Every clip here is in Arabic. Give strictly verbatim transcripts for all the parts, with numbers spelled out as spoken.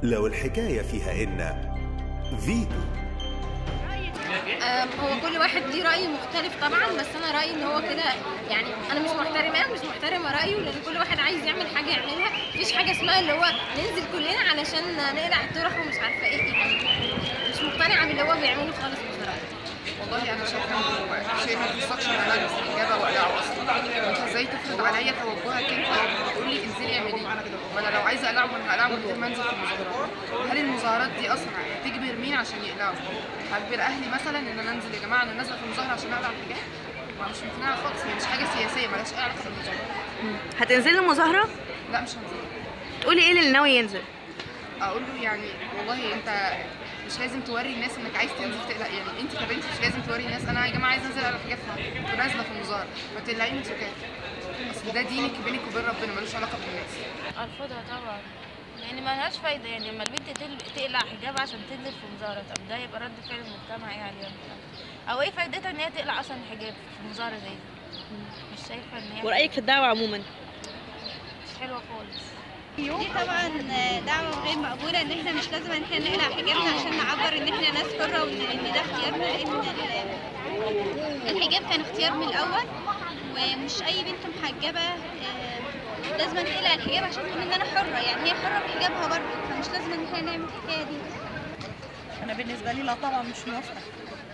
لو الحكاية فيها إن فيتو. هو كل واحد ليه رأي مختلف طبعا، بس أنا رأيي إن هو كده يعني أنا مش محترماه مش محترمة رأيه، لأن كل واحد عايز يعمل حاجة يعملها. مفيش حاجة اسمها اللي هو ننزل كلنا علشان نقلع الطرح ومش عارفة إيه، يعني مش مقتنعة باللي هو بيعمله خالص بصراحة. والله انا شايفه انه شيء ما يخصكش ان انا البس الحجاب او اقلعه اصلا. انت ازاي تفرض عليا توجهك انت وتقول لي انزلي اعملي؟ ما انا لو عايزه اقلعه انا هقلعه من غير ما انزل في المظاهرات. هل المظاهرات دي اصلا هتجبر مين عشان يقلعوا؟ هجبر اهلي مثلا ان انا انزل يا جماعه انا نازله في المظاهره عشان اقلع الحجاب؟ ما مش مقتنعه خالص، هي مش حاجه سياسيه مالهاش اي علاقه بالمظاهرات. هتنزلي المظاهره؟ لا مش هنزل. تقولي ايه للي ناوي ينزل؟ اقول له يعني والله انت مش لازم توري الناس انك عايز تنزل تقلق، يعني انت كبنت مش لازم توري الناس انا يا جماعه عايزه انزل اقلع حجاب ونازله في المظاهره، ما تقلعي من سكات. اصل ده دينك بينك وبين ربنا ملوش علاقه بالناس. ارفضها طبعا، لان ما لهاش فايده. يعني لما البنت تقلع حجاب عشان تنزل في مظاهره، طب ده يبقى رد فعل المجتمع يعني، او ايه فايدتها ان هي تقلع اصلا الحجاب في مظاهره زي دي؟ مش شايفه ان هي. ورايك في الدعوه عموما؟ مش حلوه خالص. دي طبعا دعوه غير مقبوله، ان احنا مش لازم ان احنا نقلع حجابنا عشان نعبر ان احنا ناس حره وان ده اختيارنا، لان الحجاب كان اختيار من الاول، ومش اي بنت محجبه لازم تقلع الحجاب عشان تقول ان انا حره، يعني هي حره بحجابها برضه، فمش لازم ان احنا نعمل الحكايه دي. انا بالنسبه لي لا طبعا مش موافقه،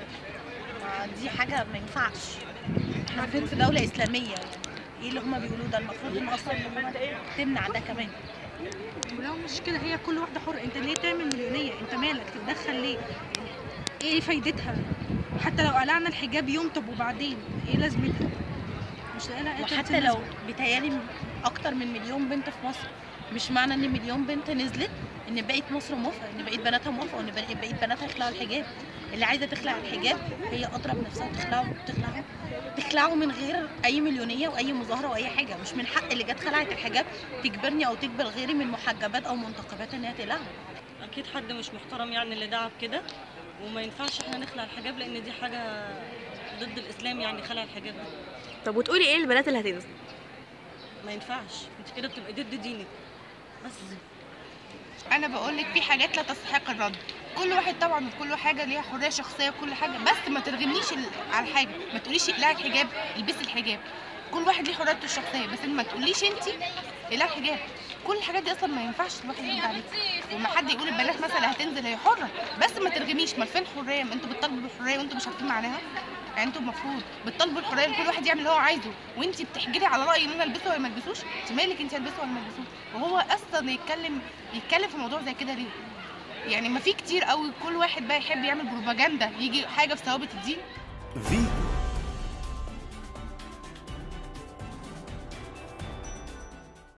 دي حاجه ما ينفعش. احنا فين في دوله اسلاميه؟ يعني ايه اللي هما بيقولوه ده؟ المفروض ان اصلا تمنع ده كمان. ولو مش كده هي كل واحده حره، انت ليه تعمل مليونيه؟ انت مالك تتدخل ليه؟ ايه فايدتها؟ حتى لو قلعنا الحجاب يوم، طب وبعدين ايه لازمتها؟ مش لاقي لها. وحتى لو بيتهيالي اكتر من مليون بنت في مصر، مش معنى ان مليون بنت نزلت ان بقيه مصر موافقه، ان بقيه بناتها موافقه، وان بقيه بناتها يخلعوا الحجاب. اللي عايزه تخلع الحجاب هي اضرب نفسها تخلعه تخلعه تخلعه من غير اي مليونيه واي مظاهره واي حاجه. مش من حق اللي جت خلعت الحجاب تجبرني او تجبر غيري من محجبات او منتقبات ان هي تقلعه. اكيد حد مش محترم يعني اللي دعا بكده، وما ينفعش احنا نخلع الحجاب لان دي حاجه ضد الاسلام، يعني خلع الحجاب ده. طب وتقولي ايه للبنات اللي هتنزل؟ ما ينفعش، انت كده بتبقى ضد دينك. بس انا بقول لك في حاجات لا تستحق الرد. كل واحد طبعا كل حاجه ليها حريه شخصيه وكل حاجه، بس ما ترغمنيش على حاجه، ما تقوليش اقلعي الحجاب البسي الحجاب. كل واحد ليه حريته الشخصيه، بس ما تقوليش انت اقلعي الحجاب. كل الحاجات دي اصلا ما ينفعش الواحد يرد عليها. وما حد يقول البنات مثلا هتنزل هي حره، بس ما ترغميش. ما فين حريه؟ ما انتوا بتطالبوا بالحريه وانتوا مش عارفين معناها. يعني انتوا المفروض بتطالبوا الحريه لكل واحد يعمل اللي هو عايزه، وانت بتحجري على رايي ان انا البسه ولا ما البسوش. انت مالك انت البسه ولا ما البسوش؟ وهو اصلا يتكلم يتكلم في موضوع زي كده ليه؟ يعني ما في كتير قوي كل واحد بقى يحب يعمل بروباجندا يجي حاجه في ثوابت الدين.